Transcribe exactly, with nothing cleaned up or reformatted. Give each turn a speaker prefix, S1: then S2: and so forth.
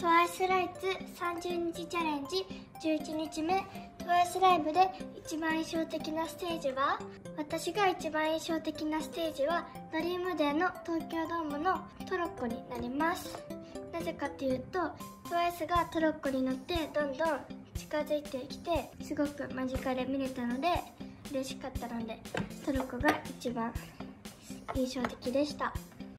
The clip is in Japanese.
S1: トワイスライツさんじゅうにちチャレンジじゅういちにちめ、トワイスライブで一番印象的なステージは、私が一番印象的なステージはドリームデーの東京ドームのトロッコになります。なぜかというと、トワイスがトロッコに乗ってどんどん近づいてきて、すごく間近で見れたので嬉しかったので、トロッコが一番印象的でした。